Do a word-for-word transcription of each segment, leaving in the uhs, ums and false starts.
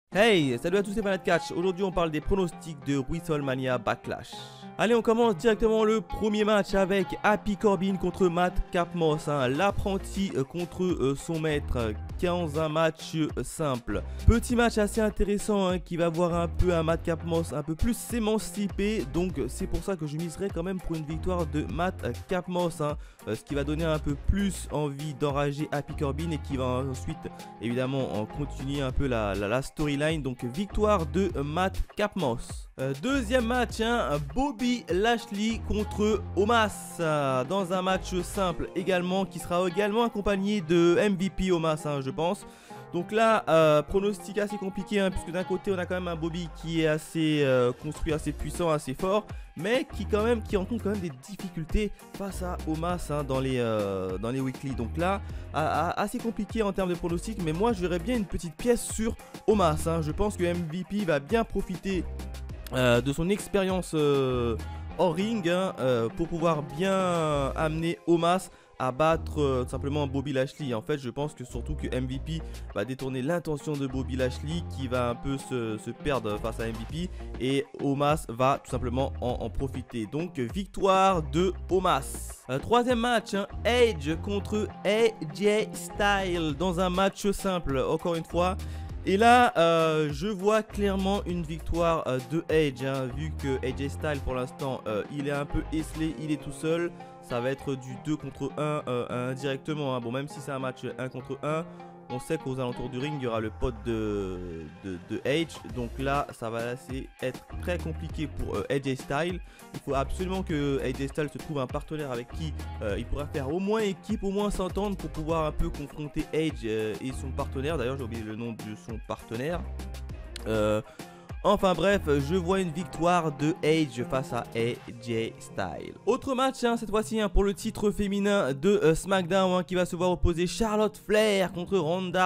Hey, salut à tous les fans de catch. Aujourd'hui on parle des pronostics de WrestleMania Backlash. Allez, on commence directement le premier match avec Happy Corbin contre Matt Capmos, hein, l'apprenti contre euh, son maître dans un match euh, simple. Petit match assez intéressant hein, qui va voir un peu un Matt Capmos un peu plus s'émanciper, donc c'est pour ça que je miserai quand même pour une victoire de Matt Capmos, hein, euh, ce qui va donner un peu plus envie d'enrager Happy Corbin et qui va ensuite évidemment en continuer un peu la, la, la storyline. Donc victoire de Matt Capmos. Euh, deuxième match, hein, Bobby Lashley contre Omos, euh, dans un match simple également qui sera également accompagné de M V P Omos, hein, je pense. Donc là, euh, pronostic assez compliqué, hein, puisque d'un côté on a quand même un Bobby qui est assez euh, construit, assez puissant, assez fort, mais qui quand même qui rencontre quand même des difficultés face à Omos hein, dans les euh, dans les weekly. Donc là, à, à, assez compliqué en termes de pronostic, mais moi je verrais bien une petite pièce sur Omos. Hein. Je pense que M V P va bien profiter euh, de son expérience euh, hors ring hein, euh, pour pouvoir bien amener Omos à battre euh, tout simplement Bobby Lashley. En fait, je pense que surtout que M V P va détourner l'intention de Bobby Lashley qui va un peu se, se perdre face à M V P et Omos va tout simplement en, en profiter. Donc, victoire de Omos. Euh, troisième match, hein, Edge contre A J Styles dans un match simple, encore une fois. Et là, euh, je vois clairement une victoire euh, de Edge, hein, vu que A J Styles pour l'instant, euh, il est un peu esselé, il est tout seul. Ça va être du deux contre un euh, indirectement. Hein. Bon, même si c'est un match un contre un, on sait qu'aux alentours du ring, il y aura le pote de, de, de Edge. Donc là, ça va être très compliqué pour euh, A J Styles. Il faut absolument que A J Styles se trouve un partenaire avec qui euh, il pourra faire au moins équipe, au moins s'entendre pour pouvoir un peu confronter Edge euh, et son partenaire. D'ailleurs, j'ai oublié le nom de son partenaire. Euh... Enfin bref, je vois une victoire de Edge face à A J Styles. Autre match, hein, cette fois-ci hein, pour le titre féminin de euh, SmackDown hein, qui va se voir opposer Charlotte Flair contre Ronda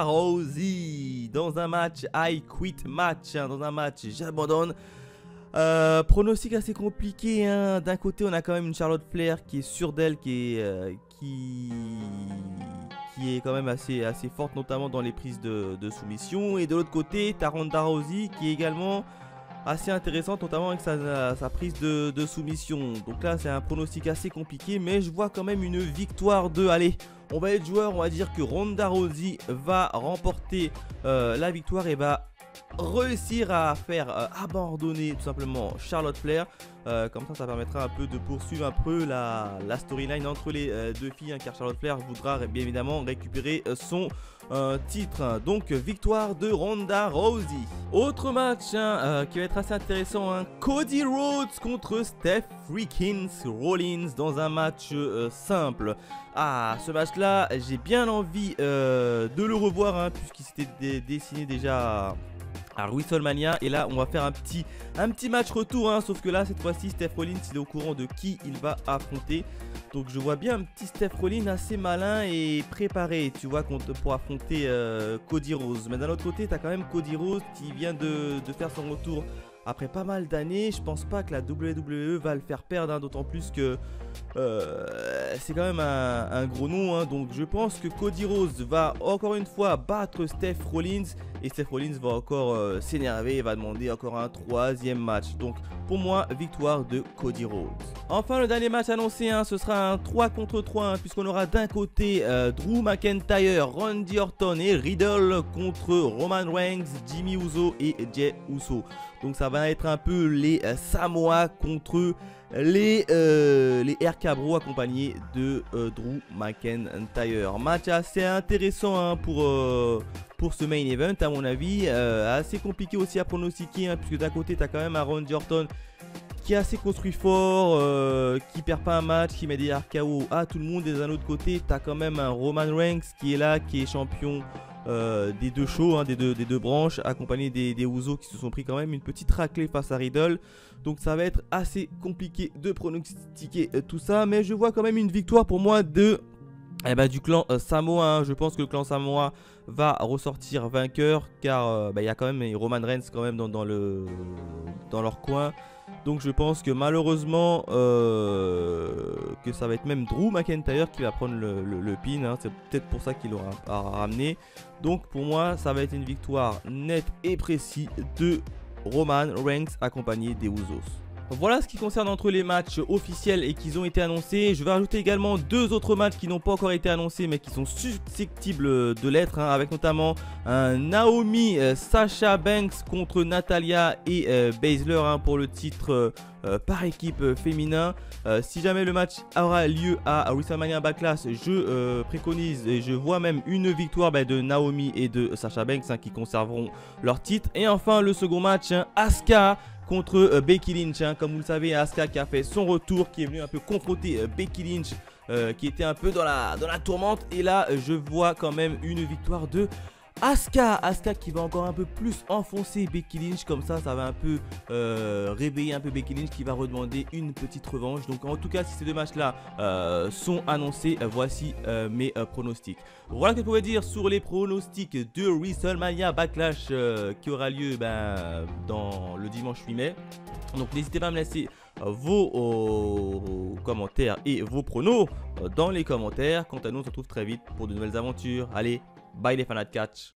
Rousey dans un match I Quit match, hein, dans un match j'abandonne. Euh, pronostic assez compliqué, hein. D'un côté on a quand même une Charlotte Flair qui est sûre d'elle, qui est euh, qui qui est quand même assez, assez forte, notamment dans les prises de, de soumission. Et de l'autre côté, tu as Ronda Rousey qui est également assez intéressante, notamment avec sa, sa prise de, de soumission. Donc là, c'est un pronostic assez compliqué, mais je vois quand même une victoire de... Allez, on va être joueur, on va dire que Ronda Rousey va remporter euh, la victoire et va réussir à faire euh, abandonner tout simplement Charlotte Flair. Euh, comme ça, ça permettra un peu de poursuivre un peu la, la storyline entre les euh, deux filles, hein, car Charlotte Flair voudra bien évidemment récupérer euh, son euh, titre. Donc, victoire de Ronda Rousey. Autre match hein, euh, qui va être assez intéressant, hein, Cody Rhodes contre Seth freaking Rollins dans un match euh, simple. Ah, ce match-là, j'ai bien envie euh, de le revoir, hein, puisqu'il s'était dessiné déjà à WrestleMania. Et là on va faire un petit un petit match retour hein, sauf que là cette fois-ci Seth Rollins il est au courant de qui il va affronter. Donc je vois bien un petit Seth Rollins assez malin et préparé, tu vois, pour affronter euh, Cody Rhodes. Mais d'un autre côté tu as quand même Cody Rhodes qui vient de, de faire son retour après pas mal d'années. Je pense pas que la W W E va le faire perdre, hein, d'autant plus que euh, c'est quand même un, un gros nom, hein. Donc je pense que Cody Rhodes va encore une fois battre Seth Rollins. Et Seth Rollins va encore euh, s'énerver et va demander encore un troisième match. Donc pour moi, victoire de Cody Rhodes. Enfin, le dernier match annoncé, hein, ce sera un trois contre trois, hein, puisqu'on aura d'un côté euh, Drew McIntyre, Randy Orton et Riddle contre Roman Reigns, Jimmy Uso et Jey Uso. Donc ça va être un peu les euh, Samoa contre les, euh, les R K Bro accompagnés de euh, Drew McIntyre. Match assez intéressant hein, pour, euh, pour ce main event à mon avis. Euh, assez compliqué aussi à pronostiquer hein, puisque d'un côté tu as quand même un Randy Orton qui est assez construit fort, euh, qui perd pas un match, qui met des R K O à tout le monde. Et d'un autre côté tu as quand même un Roman Reigns qui est là, qui est champion Euh, des deux shows, hein, des, deux, des deux branches, accompagné des, des Usos qui se sont pris quand même une petite raclée face à Riddle. Donc ça va être assez compliqué de pronostiquer euh, tout ça, mais je vois quand même une victoire pour moi de eh ben, du clan euh, Samoa. Hein. Je pense que le clan Samoa va ressortir vainqueur, car il euh, bah, y a quand même Roman Reigns quand même dans, dans, le, dans leur coin. Donc je pense que malheureusement euh, que ça va être même Drew McIntyre qui va prendre le, le, le pin, hein. C'est peut-être pour ça qu'il l'aura ramené. Donc pour moi ça va être une victoire nette et précise de Roman Reigns accompagné des Usos. Voilà ce qui concerne entre les matchs officiels et qui ont été annoncés. Je vais rajouter également deux autres matchs qui n'ont pas encore été annoncés mais qui sont susceptibles de l'être, hein, avec notamment un Naomi euh, Sasha Banks contre Natalya et euh, Baszler, hein, pour le titre euh, par équipe euh, féminin. Euh, si jamais le match aura lieu à, à WrestleMania Backlash, je euh, préconise et je vois même une victoire bah, de Naomi et de Sasha Banks, hein, qui conserveront leur titre. Et enfin le second match, hein, Asuka contre euh, Becky Lynch, hein. Comme vous le savez, Asuka qui a fait son retour, qui est venu un peu confronter euh, Becky Lynch, euh, qui était un peu dans la, dans la tourmente. Et là, euh, je vois quand même une victoire de Asuka. Asuka qui va encore un peu plus enfoncer Becky Lynch. Comme ça, ça va un peu euh, réveiller un peu Becky Lynch qui va redemander une petite revanche. Donc en tout cas, si ces deux matchs-là euh, sont annoncés, euh, voici euh, mes euh, pronostics. Voilà ce que je pouvais dire sur les pronostics de WrestleMania Backlash euh, qui aura lieu ben, dans le dimanche huit mai. Donc n'hésitez pas à me laisser euh, vos euh, commentaires et vos pronos euh, dans les commentaires. Quant à nous, on se retrouve très vite pour de nouvelles aventures. Allez, bye les fans de catch.